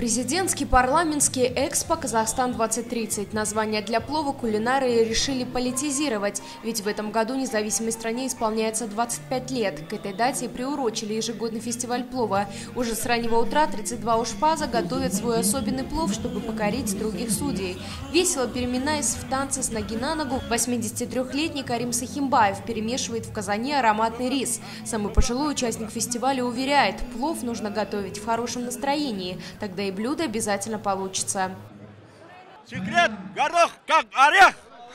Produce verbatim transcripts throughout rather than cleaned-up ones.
Президентский парламентский экспо «Казахстан-двадцать тридцать». Название для плова кулинары решили политизировать, ведь в этом году независимой стране исполняется двадцать пять лет. К этой дате и приурочили ежегодный фестиваль плова. Уже с раннего утра тридцать два ошпаза готовят свой особенный плов, чтобы покорить других судей. Весело переминаясь в танце с ноги на ногу, восьмидесятитрёхлетний Карим Сахимбаев перемешивает в казане ароматный рис. Самый пожилой участник фестиваля уверяет, плов нужно готовить в хорошем настроении, тогда и блюдо обязательно получится. Секрет: горох как орех,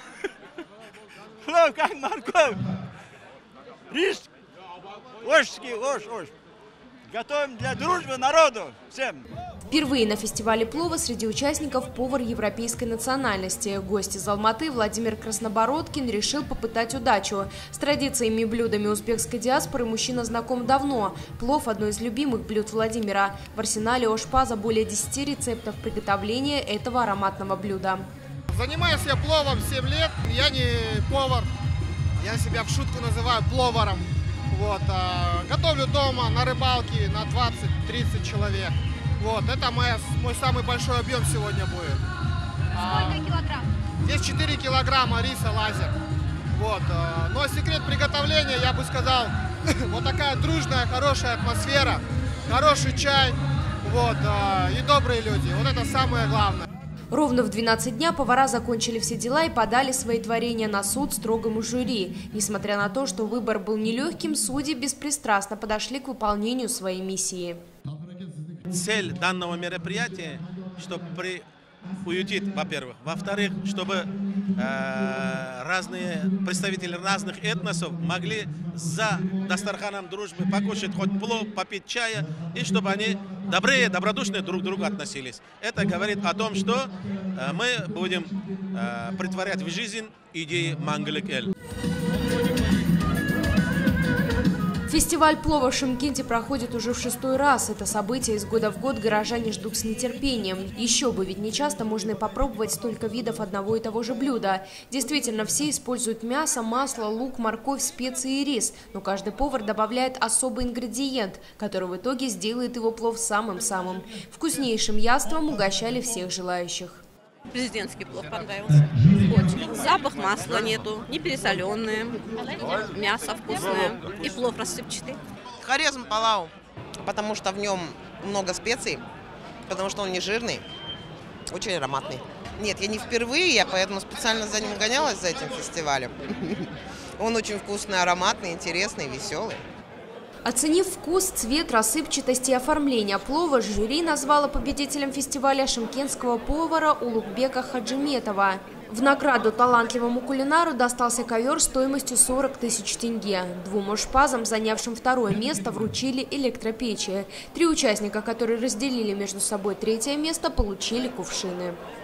плов как морковь, рис ложки, ложь, ложь. Готовим для дружбы народу всем. Впервые на фестивале плова среди участников повар европейской национальности. Гость из Алматы Владимир Краснобородкин решил попытать удачу. С традициями и блюдами узбекской диаспоры мужчина знаком давно. Плов – одно из любимых блюд Владимира. В арсенале ошпаза более десяти рецептов приготовления этого ароматного блюда. Занимаюсь я пловом семь лет. Я не повар. Я себя в шутку называю пловаром. Вот, а, готовлю дома на рыбалке на двадцать-тридцать человек. Вот, это моя, мой самый большой объем сегодня будет. Сколько килограмм? Здесь четыре килограмма риса лазер. Вот, а, но секрет приготовления, я бы сказал, вот такая дружная, хорошая атмосфера, хороший чай, вот, а, и добрые люди. Вот это самое главное. Ровно в двенадцать дня повара закончили все дела и подали свои творения на суд строгому жюри. Несмотря на то, что выбор был нелегким, судьи беспристрастно подошли к выполнению своей миссии. Цель данного мероприятия, чтобы при... уютить, во-первых. Во-вторых, чтобы э, разные представители разных этносов могли за дастарханом дружбы покушать хоть плов, попить чая, и чтобы они добрые, добродушные друг к другу относились. Это говорит о том, что э, мы будем э, притворять в жизнь идеи Мангалик-эль. Фестиваль плова в Шымкенте проходит уже в шестой раз. Это событие из года в год горожане ждут с нетерпением. Еще бы, ведь не часто можно и попробовать столько видов одного и того же блюда. Действительно, все используют мясо, масло, лук, морковь, специи и рис. Но каждый повар добавляет особый ингредиент, который в итоге сделает его плов самым-самым. Вкуснейшим яством угощали всех желающих. Президентский плов понравился. Очень. Запах масла нету, не пересоленное, мясо вкусное и плов рассыпчатый. Хорезм палау, потому что в нем много специй, потому что он не жирный, очень ароматный. Нет, я не впервые, я поэтому специально за ним гонялась, за этим фестивалем. Он очень вкусный, ароматный, интересный, веселый. Оценив вкус, цвет, рассыпчатость и оформление плова, жюри назвало победителем фестиваля шымкентского повара Улугбека Хаджиметова. В награду талантливому кулинару достался ковер стоимостью сорок тысяч тенге. Двум ошпазам, занявшим второе место, вручили электропечи. Три участника, которые разделили между собой третье место, получили кувшины.